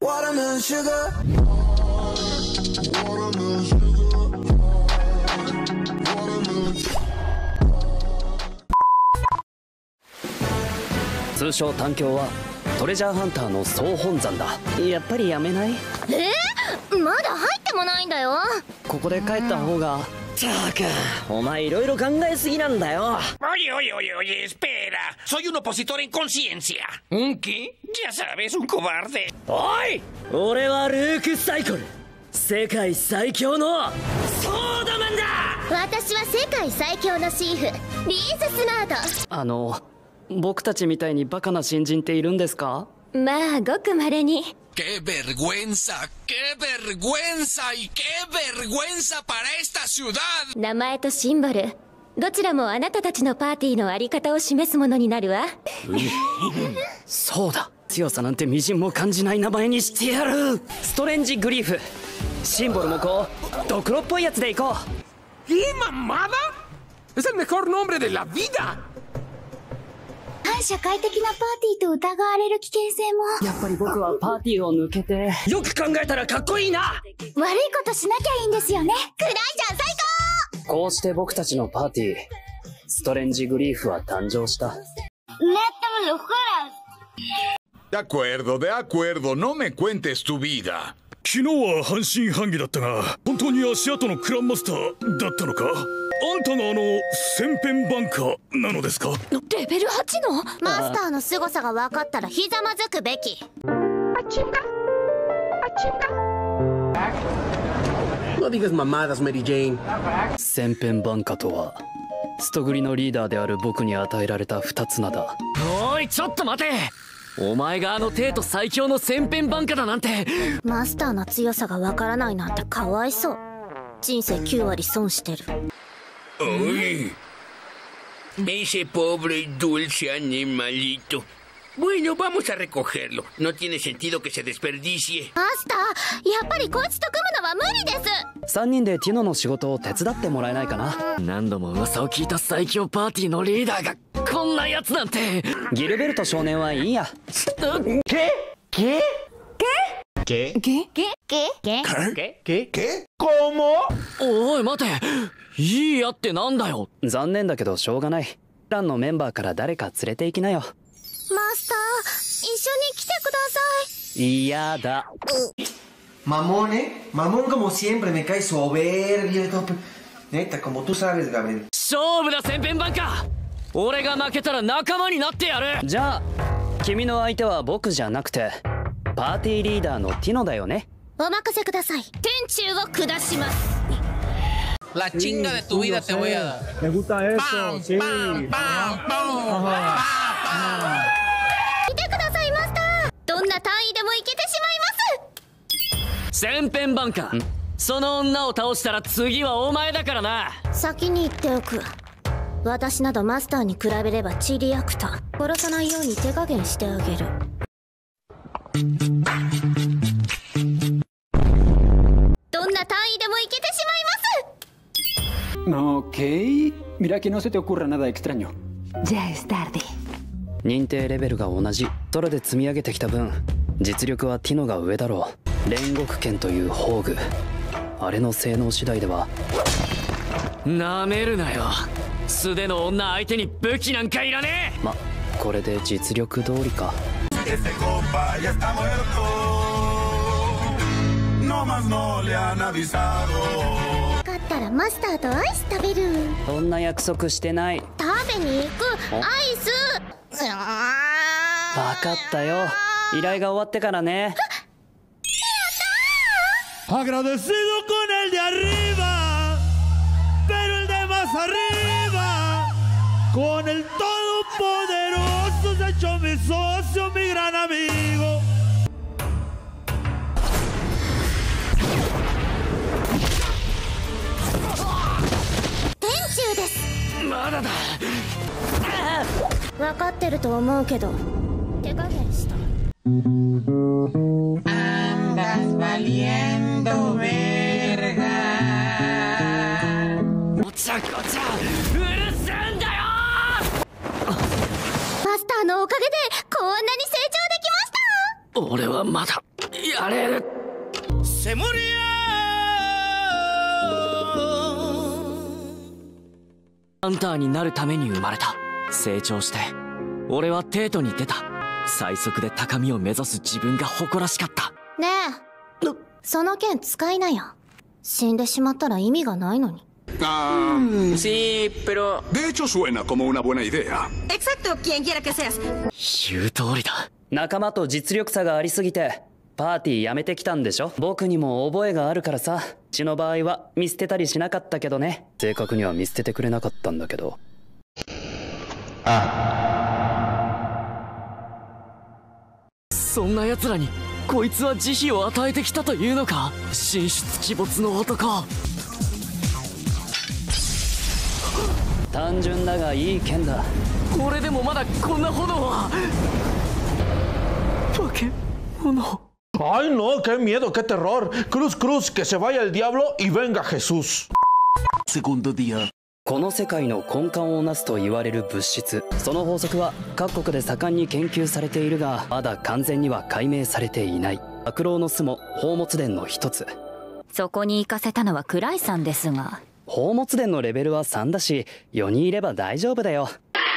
Watermelon sugar. Watermelon sugar. 通称単強はトレジャーハンターの総本山だ。やっぱりやめない？ まだ入ってもないんだよ。 ここで帰った方が。ったく、お前いろいろ考えすぎなんだよ。 Oye, oye, oye, oye, espera. Soy un opositor en conciencia. ¿Un qué? Ya sabes, un cobarde. おい、俺はルーク・サイコル、世界最強のソーダマンだ。 私は世界最強のシーフ、リース・スマート。 僕たちみたいにバカな新人っているんですか？ まあごくまれに。 ¡Qué vergüenza! ¡Qué vergüenza! ¡Y qué vergüenza para esta ciudad! 名前とシンボル、どちらもあなたたちのパーティーのあり方を示すものになるわ。 そうだ、強さなんてみじんも感じない名前にしてやる。ストレンジグリーフ、シンボルもこうドクロっぽいやつでいこう。 ¿Qué mamada? ¡Es el mejor nombre de la vida! 反社会的なパーティーと疑われる危険性も。 やっぱり僕はパーティーを抜けて。よく考えたらかっこいいな。 悪いことしなきゃいいんですよね。暗いじゃん、最高。 こうして僕たちのパーティー、ストレンジグリーフは誕生した。 De acuerdo, no me cuentes tu vida. 昨日は半信半疑だったが、本当に足跡のクランマスターだったのか？あんたが千変バンカーなのですか？ レベル8のマスターの凄さが分かったらひざまずくべき。 No digas mamadas, Mary Jane. 千変バンカとはストグリのリーダーである僕に与えられた二つ名だ。 おい、ちょっと待て。お前が帝都最強の千変バンカだなんて。 マスターの強さが分からないなんてかわいそう。人生9割損してる。 Uy, ese pobre dulce animalito. Bueno, vamos a recogerlo. No tiene sentido que se desperdicie. マスター、やっぱりこいつと組むのは無理です。 3人でティノの仕事を手伝ってもらえないかな。 何度も噂を聞いた最強パーティーのリーダーがこんなやつなんて。 ギルベルト少年はいいや。 おい待て、いいやってなんだよ。 残念だけどしょうがない。ランのメンバーから誰か連れて行きなよ。 マスター、一緒に来てください。 嫌だ。 Mamón, Mamón como siempre, me cae soberbio. Neta, como tú sabes, Gabriel. 勝負だ千変バンカ。俺が負けたら仲間になってやる。 じゃあ君の相手は僕じゃなくてパーティーリーダーのティノだよね。 お任せください。天柱を下します。 La chinga de tu vida te voy a dar. Me gusta eso, sí. 見てください、マスター。どんな単位でもいけてしまいます。 千変バンカ、その女を倒したら次はお前だからな。 先に言っておく。私などマスターに比べればチリアクタ。殺さないように手加減してあげる。どんな単位でもいけてしまいます。 Ok, mira que no se te ocurra nada extraño. Ya es tarde. 認定レベルが同じ。それで積み上げてきた分実力はティノが上だろう。煉獄剣という宝具、あれの性能次第では。 なめるなよ。素手の女相手に武器なんかいらねえ。 ま、これで実力通りか。 勝ったらマスターとアイス食べる。 そんな約束してない。 食べに行くアイス。 分かったよ。依頼が終わってからね。 Agradecido con el de arriba, pero el de más arriba, con el todopoderoso se echó mi socio, mi gran amigo. 天柱です。 まだだ。 分かってると思うけど手加減した。 Andas valiendo verga. ごちゃごちゃうるせえんだよ。 マスターのおかげでこんなに成長できました。 俺はまだやれる。 セモリハンターになるために生まれた。成長して俺は帝都に出た。最速で高みを目指す自分が誇らしかった。 ねえ、その剣使いなよ。死んでしまったら意味がないのに。 Sí, pero... De hecho, suena como una buena idea. Exacto, quien quiera que seas. 言う通りだ。 仲間と実力差がありすぎてパーティーやめてきたんでしょ。僕にも覚えがあるからさ。うちの場合は見捨てたりしなかったけどね。正確には見捨ててくれなかったんだけど。 そんな奴らにこいつは慈悲を与えてきたというのか。神出鬼没の男。 単純だがいい剣だ。 これでもまだこんな炎は。化け物。 Ay, no, qué miedo, qué terror. Cruz, cruz, que se vaya el diablo y venga Jesús. Segundo día. この世界の根幹をなすと言われる物質、その法則は各国で盛んに研究されているが、まだ完全には解明されていない。悪霊の巣も宝物殿の一つ。 そこに行かせたのはクライさんですが、 宝物殿のレベルは3だし、4人いれば大丈夫だよ。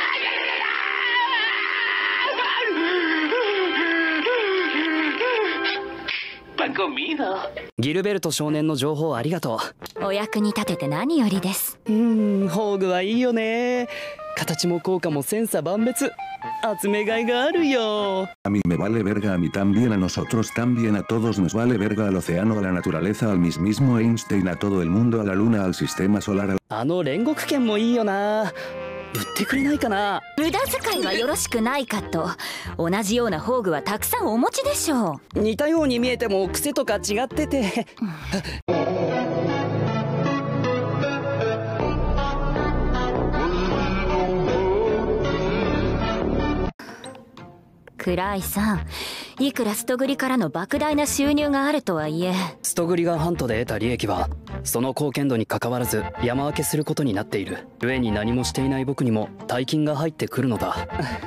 ギルベルト少年の情報ありがとう。お役に立てて何よりです。 ホーグはいいよね。形も効果も千差万別。集めがいがあるよ。 A mí me vale verga, a mí también, a nosotros también, a todos nos vale verga, al océano, a la naturaleza, al mismismo Einstein, a todo el mundo, a la luna, al sistema solar. あの煉獄剣もいいよな。売ってくれないかな。 無駄遣いはよろしくないかと。同じような宝具はたくさんお持ちでしょう。似たように見えても癖とか違ってて。 クライさん、いくらストグリからの莫大な収入があるとはいえ、 ストグリガンハントで得た利益はその貢献度にかかわらず山分けすることになっている。故に何もしていない僕にも大金が入ってくるのだ。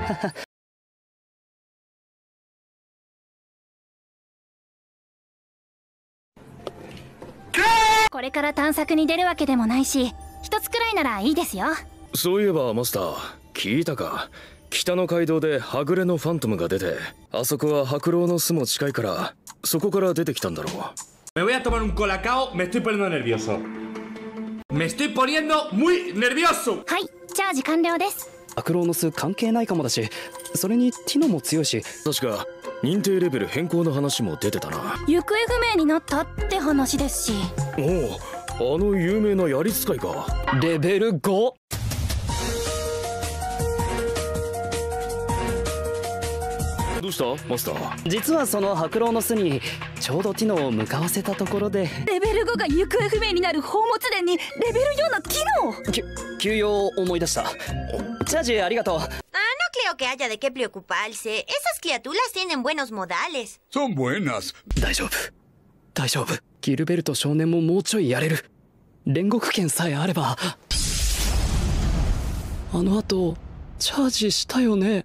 これから探索に出るわけでもないし、一つくらいならいいですよ。 そういえばマスター、聞いたか。北の街道ではぐれのファントムが出て、あそこは白狼の巣も近いからそこから出てきたんだろう。 Me voy a tomar un colacao, me estoy poniendo nervioso. Me estoy poniendo muy nervioso. はい、チャージ完了です。 白狼の巣関係ないかもだし、それにティノも強いし。 確か認定レベル変更の話も出てたな。 行方不明になったって話ですし。 おお、あの有名な槍使いか。 レベル 5。 どうしたマスター。 実はその白狼の巣にちょうどティノを向かわせたところで、 レベル5が行方不明になる宝物殿にレベル4のティノ。休養を思い出した。チャージありがとう。 No creo que haya de qué preocuparse. Esas criaturas tienen buenos modales. Son buenas. 大丈夫大丈夫。ギルベルト少年ももうちょいやれる。煉獄剣さえあれば。あの後チャージしたよね。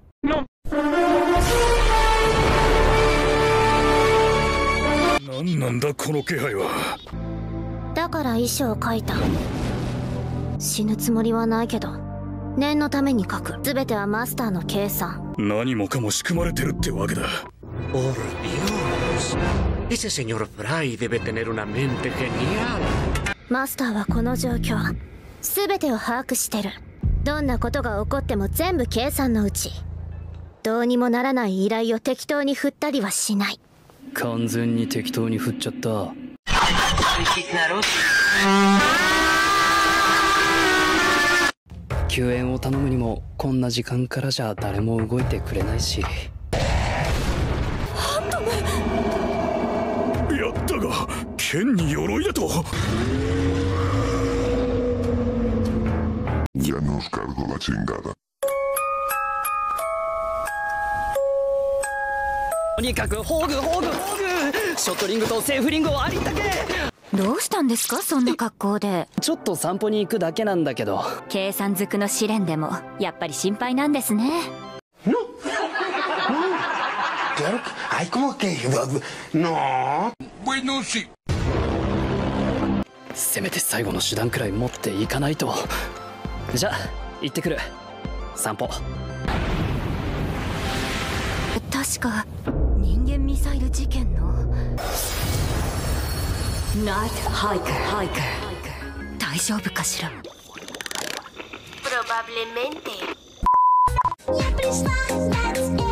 何なんだこの気配は。 だから遺書を書いた。死ぬつもりはないけど念のために書く。全てはマスターの計算。 何もかも仕組まれてるってわけだ。 Por Dios, ese señor Fry debe tener una mente genial. マスターはこの状況全てを把握してる。どんなことが起こっても全部計算のうち。どうにもならない依頼を適当に振ったりはしない。 完全に適当に振っちゃった。救援を頼むにもこんな時間からじゃ誰も動いてくれないし。 ハントム。 やったが剣に鎧だと。 Ya nos cargo la chingada。 とにかくホーグショットリングとセーフリングをありったけ。 どうしたんですかそんな格好で。 ちょっと散歩に行くだけなんだけど。 計算づくの試練でもやっぱり心配なんですね。 Claro que Ay, ¿cómo que? No. Bueno, sí. せめて最後の手段くらい持っていかないと。じゃあ行ってくる。散歩。 確か人間ミサイル事件のナイトハイカー。大丈夫かしら。 Probablemente. Ya presta,